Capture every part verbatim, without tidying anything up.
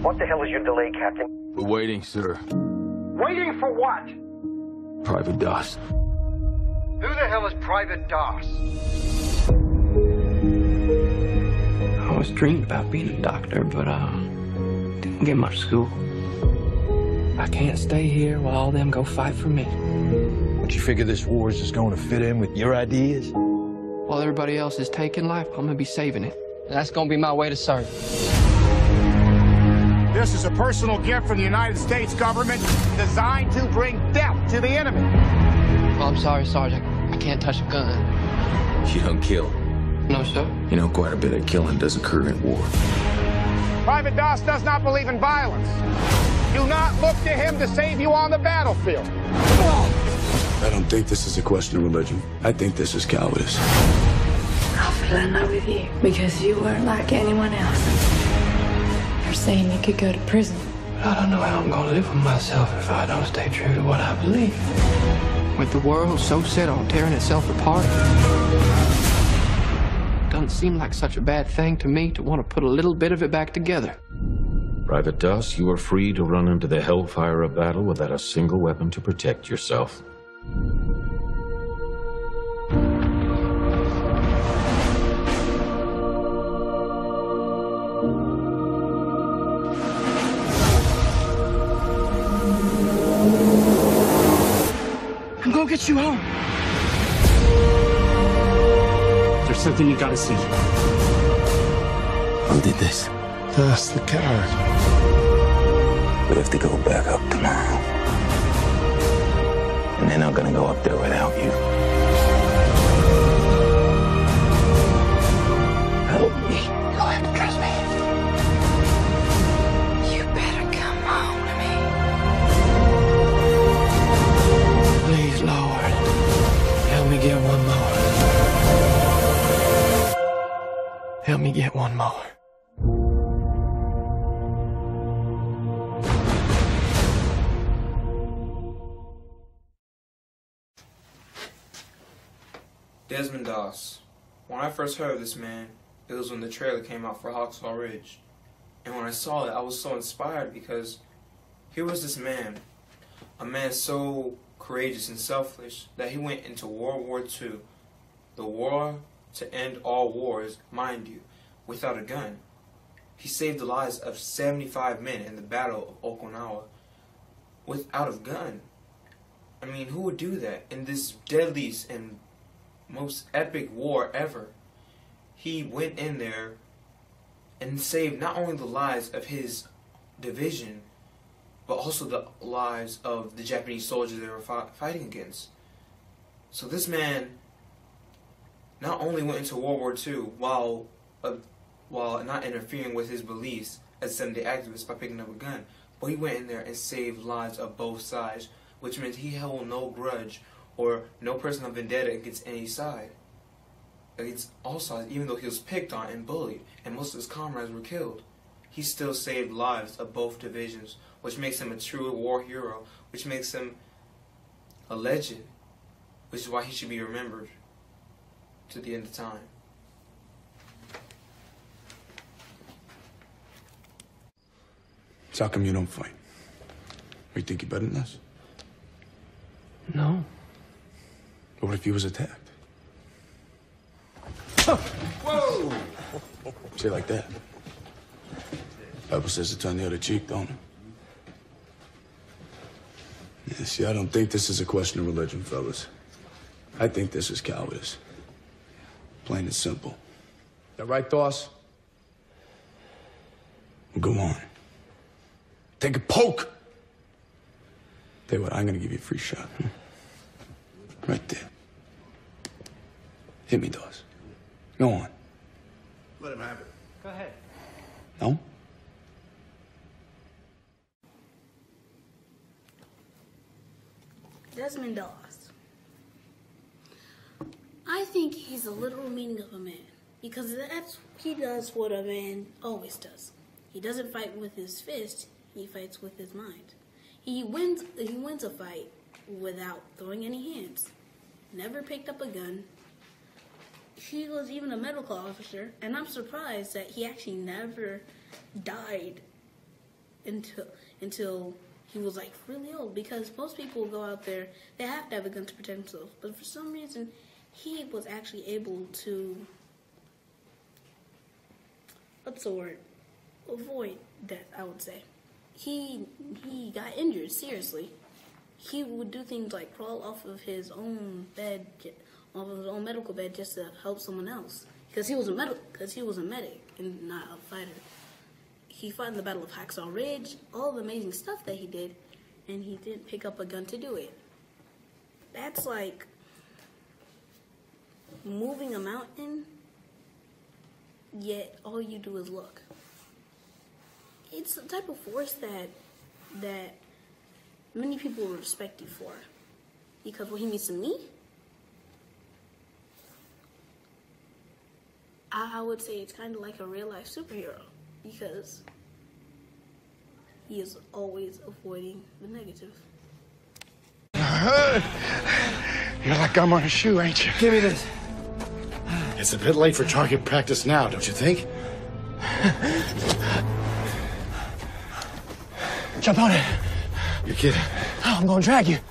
What the hell is your delay, Captain? We're waiting, sir. Waiting for what? Private Doss. Who the hell is Private Doss? I was dreaming about being a doctor, but uh, didn't get much school. I can't stay here while all them go fight for me. Don't you figure this war is just going to fit in with your ideas? While everybody else is taking life, I'm gonna be saving it. And that's gonna be my way to serve. This is a personal gift from the United States government designed to bring death to the enemy. Well, I'm sorry, Sergeant. I can't touch a gun. You don't kill. No, sir. You know, quite a bit of killing does occur in war. Private Doss does not believe in violence. Do not look to him to save you on the battlefield. I don't think this is a question of religion. I think this is cowardice. I fell in love with you because you weren't like anyone else. You're saying you could go to prison. But I don't know how I'm gonna live with myself if I don't stay true to what I believe. With the world so set on tearing itself apart, it doesn't seem like such a bad thing to me to want to put a little bit of it back together. Private Doss, you are free to run into the hellfire of battle without a single weapon to protect yourself. I'm gonna get you home. There's something you gotta see. Who did this? That's the coward. We have to go back up tomorrow. And they're not gonna go up there without you. Help me. You'll have to trust me. You better come home to me. Please, Lord, help me get one more. Help me get one more. Desmond Doss. When I first heard of this man, it was when the trailer came out for Hawkshaw Ridge. And when I saw it, I was so inspired because here was this man, a man so courageous and selfless that he went into World War Two, the war to end all wars, mind you, without a gun. He saved the lives of seventy-five men in the Battle of Okinawa without a gun. I mean, who would do that in this deadliest and most epic war ever? He went in there and saved not only the lives of his division, but also the lives of the Japanese soldiers they were fighting against. So this man not only went into World War Two while uh, while not interfering with his beliefs as a seven-day activist by picking up a gun, but he went in there and saved lives of both sides, which means he held no grudge or no personal vendetta against any side, against all sides. Even though he was picked on and bullied and most of his comrades were killed, he still saved lives of both divisions, which makes him a true war hero, which makes him a legend, which is why he should be remembered to the end of time. So how come you don't fight? You think you're better than us? No. But what if you was attacked? Whoa! Say it like that. Bible says to turn the other cheek, don't it? Yeah, see, I don't think this is a question of religion, fellas. I think this is cowardice. Plain and simple. That right, Doss? Go on. Take a poke. Tell you what, I'm gonna give you a free shot. Hmm? Right there. Hit me, Doss. Go on. Let him have it. Go ahead. No? Desmond Doss. I think he's a literal meaning of a man, because that's he does what a man always does. He doesn't fight with his fist, he fights with his mind. He wins he wins a fight without throwing any hands. Never picked up a gun. He was even a medical officer, and I'm surprised that he actually never died until until he was like really old. Because most people go out there, they have to have a gun to protect themselves. But for some reason, he was actually able to, what's the word? Avoid death, I would say. He he got injured seriously. He would do things like crawl off of his own bed, off of his own medical bed, just to help someone else. Because he was a medic, because he was a medic and not a fighter. He fought in the Battle of Hacksaw Ridge, all the amazing stuff that he did, and he didn't pick up a gun to do it. That's like moving a mountain, yet all you do is look. It's the type of force that that many people will respect you for, because what he means to me, I would say it's kind of like a real life superhero, because he is always avoiding the negative. You're like gum on a shoe, ain't you? Give me this. It's a bit late for target practice now, don't you think? Jump on it. You're kidding. Oh, I'm gonna drag you.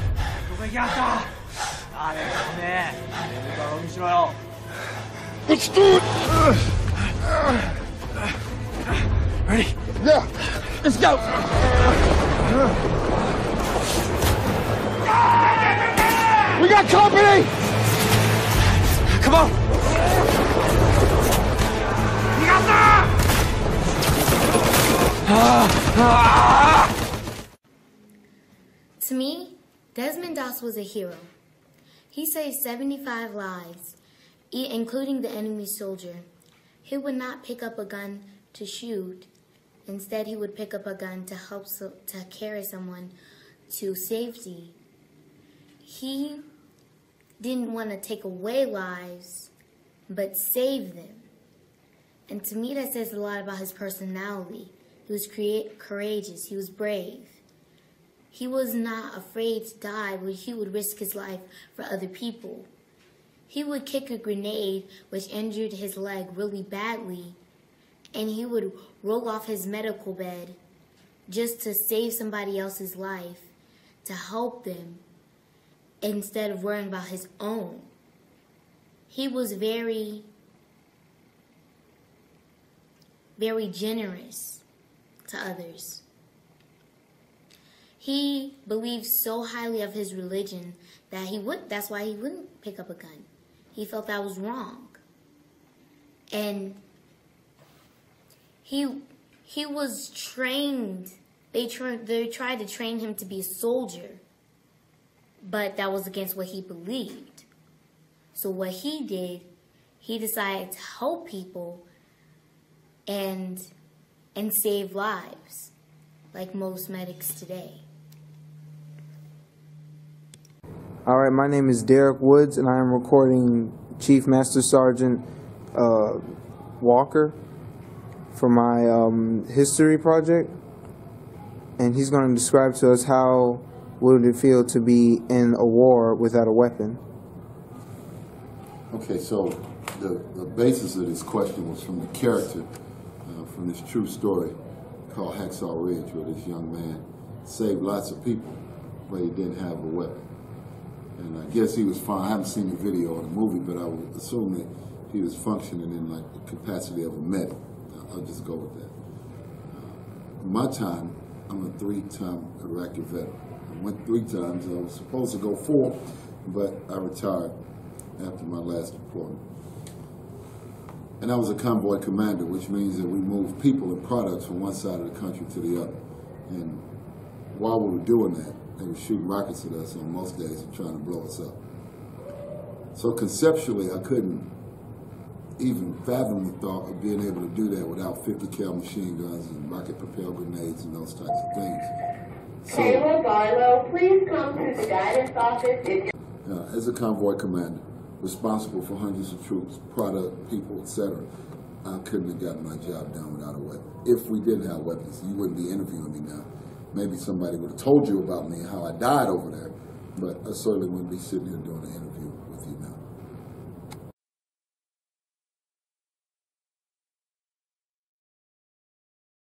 Let's do it! Ready? Yeah. Let's go. We got company! Come on. To me, Desmond Doss was a hero. He saved seventy-five lives, including the enemy soldier. He would not pick up a gun to shoot. Instead, he would pick up a gun to help so, to carry someone to safety. He didn't want to take away lives, but save them. And to me, that says a lot about his personality. He was create, courageous. He was brave. He was not afraid to die, but he would risk his life for other people. He would kick a grenade, which injured his leg really badly, and he would roll off his medical bed just to save somebody else's life, to help them, instead of worrying about his own. He was very, very generous to others. He believed so highly of his religion that he would, that's why he wouldn't pick up a gun. He felt that was wrong. And he he was trained, they, tra they tried to train him to be a soldier, but that was against what he believed. So what he did, he decided to help people and, and save lives, like most medics today. All right, my name is Derek Woods, and I am recording Chief Master Sergeant uh, Walker for my um, history project, and he's going to describe to us how would it feel to be in a war without a weapon. Okay, so the, the basis of this question was from the character, uh, from this true story called Hacksaw Ridge, where this young man saved lots of people, but he didn't have a weapon. And I guess he was fine. I haven't seen the video or the movie, but I would assume that he was functioning in like the capacity of a medic. I'll just go with that. Uh, in my time, I'm a three-time Iraqi veteran. I went three times. I was supposed to go four, but I retired after my last deployment. And I was a convoy commander, which means that we moved people and products from one side of the country to the other. And while we were doing that, they were shooting rockets at us on most days and trying to blow us up. So conceptually, I couldn't even fathom the thought of being able to do that without fifty cal machine guns and rocket-propelled grenades and those types of things. So, Kayla Barlow, please come to the guidance office. Uh, as a convoy commander, responsible for hundreds of troops, product, people, et cetera, I couldn't have gotten my job done without a weapon. If we didn't have weapons, you wouldn't be interviewing me now. Maybe somebody would have told you about me and how I died over there, but I certainly wouldn't be sitting here doing an interview.